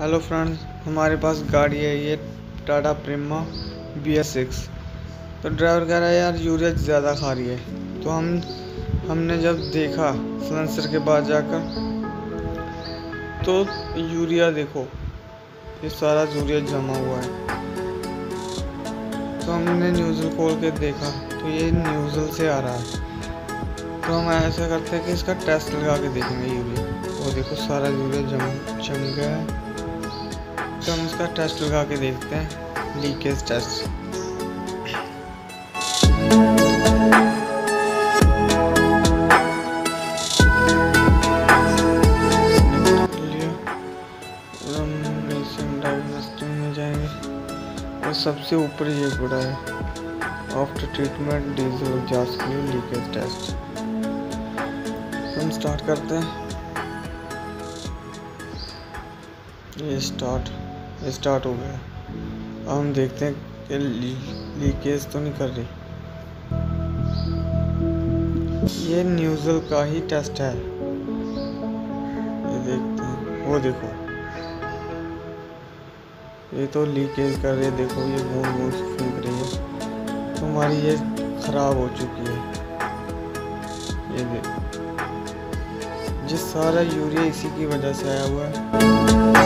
Hello friends, हमारे पास गाड़ी है ये टाटा प्रिमा BS6। तो ड्राइवर कह रहा है यार यूरिया ज़्यादा खा रही है। तो हमने जब देखा सलेंसर के बाद जाकर तो यूरिया देखो, ये सारा यूरिया जमा हुआ है। तो हमने न्यूज़ल खोल के देखा तो ये न्यूज़ल से आ रहा है। तो हम ऐसा करते हैं कि इसका टेस्ट लगा के देखेंगे यूरिया। वो देखो सारा यूरिया जम गया है। तो हम इसका टेस्ट लगा के देखते हैं, लीकेज टेस्ट। डायग्नोस्टिक में जाएंगे और सबसे ऊपर ये पड़ा है after treatment diesel exhaust fuel leakage test. हम स्टार्ट करते हैं। ये स्टार्ट हो गया। अब हम देखते हैं कि लीकेज तो नहीं कर रही। ये न्यूज़ल का ही टेस्ट है। ये देखते हैं, वो देखो ये तो लीकेज कर रही है। देखो ये बूंद बूंद फेंक रही है। तो हमारी ये खराब हो चुकी है। ये देखो, ये सारा यूरिया इसी की वजह से आया हुआ है।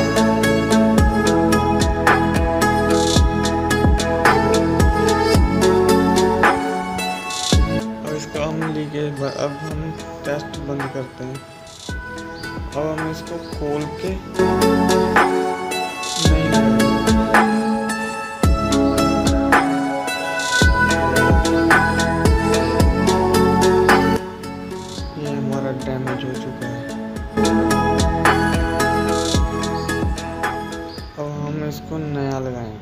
अब हम टेस्ट बंद करते हैं। अब हम इसको खोल के ये हमारा डैमेज हो चुका है। अब हम इसको नया लगाएंगे।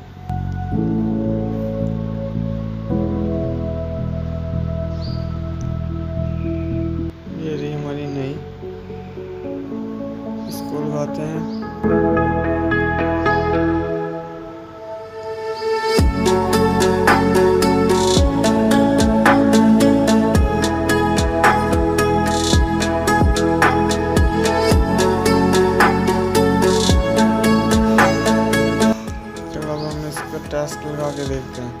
ये रही हमारी नई, इसको लगाते हैं। चलो अब हम इसका टेस्ट लगा के देखते हैं।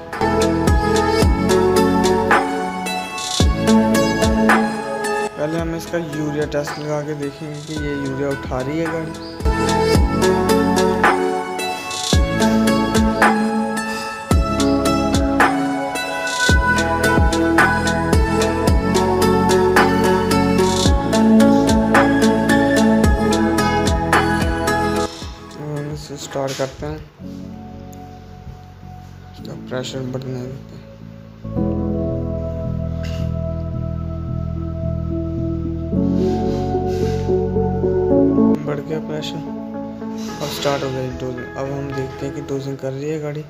पहले हम इसका यूरिया टेस्ट लगा के देखेंगे कि ये यूरिया उठा रही है गाड़ी। हम इसे स्टार्ट करते हैं, इसका प्रेशर बढ़ने देते हैं। बढ़ गया प्रेशर। अब स्टार्ट हो गई डोजिंग। अब हम देखते हैं कि डोजिंग कर रही है गाड़ी।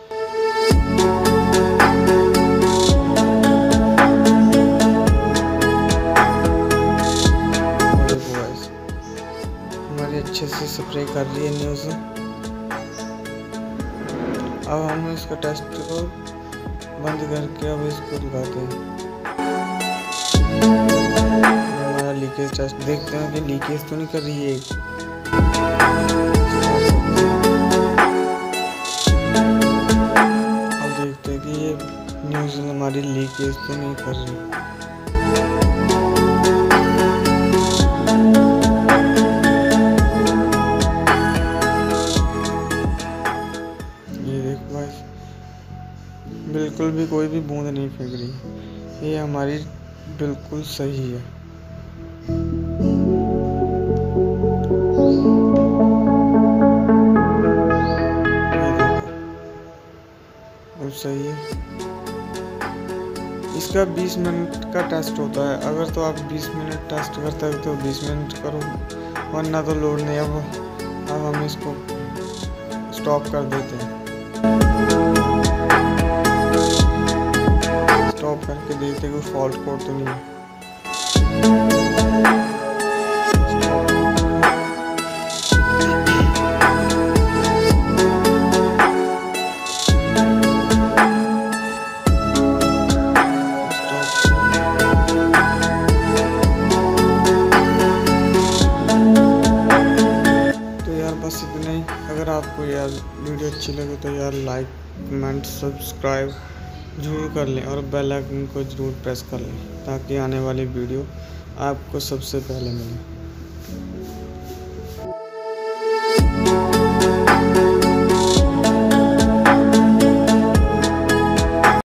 हमारी अच्छे से स्प्रे कर रही है न्यूज़। अब हम इसका टेस्ट को बंद करके अब इसको लगाते हैं। लीकेज टेस्ट देखते हैं कि लीकेज तो नहीं कर रही है। अब देखते हैं कि ये न्यूज़ल हमारी लीकेज तो नहीं कर रही। ये देखो गाइस, बिल्कुल भी कोई भी बूंद नहीं फेंक रही। ये हमारी बिल्कुल सही है। सही है। इसका 20 मिनट का टेस्ट होता है। अगर तो आप 20 मिनट टेस्ट करते हो तो 20 मिनट करो, वरना तो लोड नहीं। अब हम इसको स्टॉप कर देते हैं। स्टॉप करके देखते हैं कोई फॉल्ट कोड तो नहीं है। बस इतना ही। अगर आपको यार वीडियो अच्छी लगे तो यार लाइक कमेंट सब्सक्राइब ज़रूर कर लें और बेल आइकन को ज़रूर प्रेस कर लें ताकि आने वाली वीडियो आपको सबसे पहले मिले।